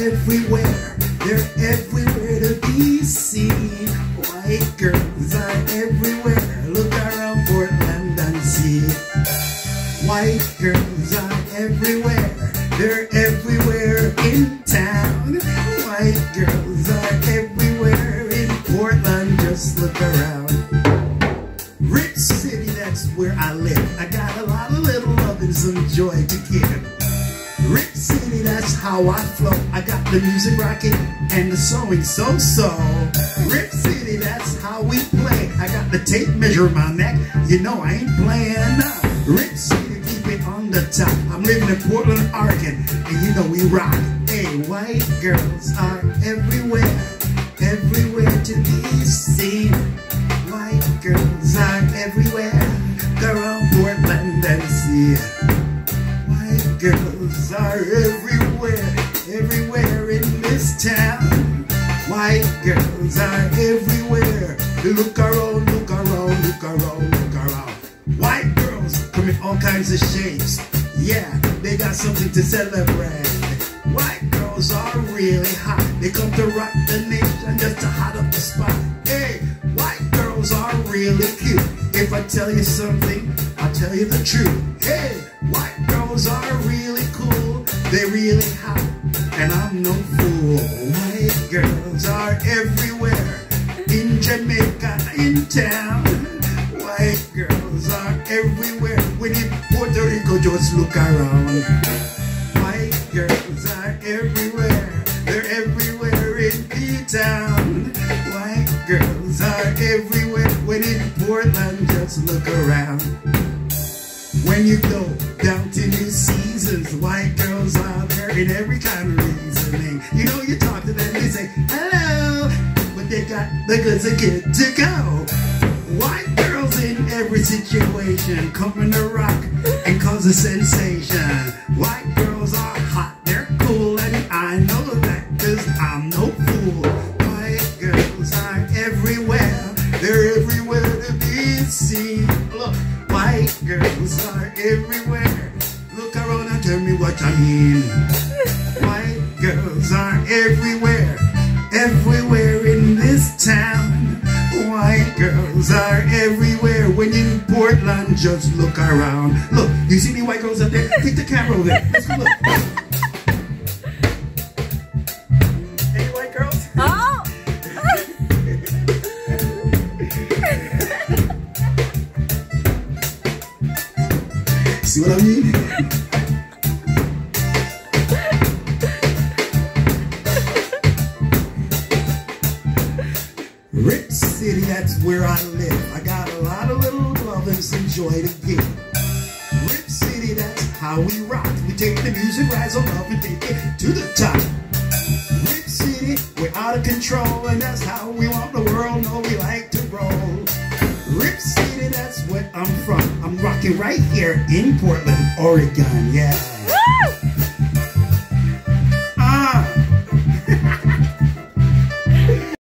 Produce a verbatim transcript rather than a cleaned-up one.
everywhere, they're everywhere to be seen. White girls are everywhere, look around Portland and see. White girls are everywhere, they're everywhere in town. White girls are everywhere in Portland, just look around. Rip City, that's where I live. I got a lot of little love and some joy to give. Rip City, that's how I flow. I got the music rocking and the sewing so-so. Rip City, that's how we play. I got the tape measure in my neck. You know I ain't playing now. Rip City, keep it on the top. I'm living in Portland, Oregon, and you know we rock. Hey, white girls are everywhere, everywhere to be seen. White girls are everywhere, go around Portland and see. White girls are everywhere, everywhere in this town. White girls are everywhere. Look around, look around, look around, look around. White girls come in all kinds of shapes. Yeah, they got something to celebrate. White girls are really hot. They come to rock the nation just to hot up the spot. Hey, white girls are really cute. If I tell you something, I'll tell you the truth. Hey, white girls are really cool. They're really hot, and I'm no fool. White girls are everywhere. In Jamaica, in town. White girls are everywhere. When in Puerto Rico, just look around. White girls are everywhere. They're everywhere in P-Town. White girls are everywhere. When in Portland, just look around. When you go down to New Seasons, white girls are there in every kind of reasoning. You know, you talk to them, they say, hello, but they got the goods are good to go. White girls in every situation, coming to rock and cause a sensation. White girls are hot, they're cool, and I know that cause I'm no fool. White girls are everywhere, they're everywhere to be seen. Look, white girls are everywhere. Look around and tell me what I mean. White girls are everywhere, everywhere in this town. White girls are everywhere. When in Portland, just look around. Look, you see the white girls up there? Take the camera over there. Let's go look. Any white girls? Oh! See what I mean? Rip City, that's where I live. I got a lot of little love and some joy to give. Rip City, that's how we rock. We take the music, rise on up and take it to the top. Rip City, we're out of control, and that's how we want the world know we like to roll. Rip City, that's where I'm from. I'm rocking right here in Portland, Oregon, yeah.